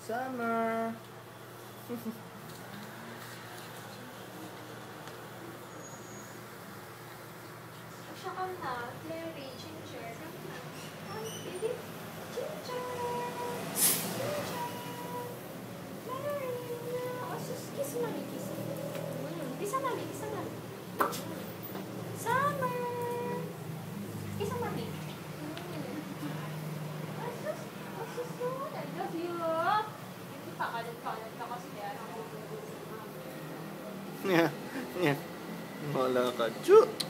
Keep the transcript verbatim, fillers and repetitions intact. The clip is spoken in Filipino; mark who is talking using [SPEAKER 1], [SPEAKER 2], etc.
[SPEAKER 1] Summer.
[SPEAKER 2] Siya ka na, Clary, Ginger, come na. Ay, baby, Ginger! Ginger! Clary! Oh, sus, kiss mami, kiss. Mm, kiss ang mami, kiss ang mami. Summer! Kiss ang mami. Mm. Oh, sus, oh, sus, oh, I love you. Hindi pa kalat-kalat na kasi kaya nakakulugan sa mami.
[SPEAKER 1] Yeah, yeah. Wala ka, Chu.